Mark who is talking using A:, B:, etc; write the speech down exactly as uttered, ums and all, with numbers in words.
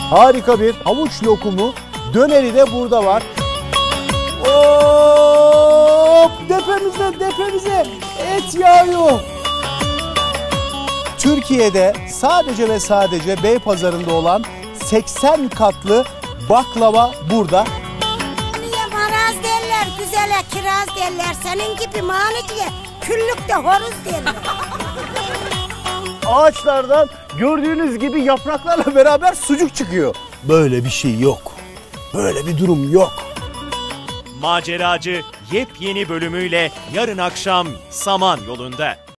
A: harika bir havuç lokumu, döneri de burada var. Hop! Depemize, depemize et yağıyor. Türkiye'de sadece ve sadece Beypazarı'nda olan seksen katlı baklava burada.
B: Niye maraz derler, güzele kiraz derler. Senin gibi maniciye küllükte horuz derler.
A: Ağaçlardan gördüğünüz gibi yapraklarla beraber sucuk çıkıyor. Böyle bir şey yok. Böyle bir durum yok.
C: Maceracı yepyeni bölümüyle yarın akşam Samanyolu'nda.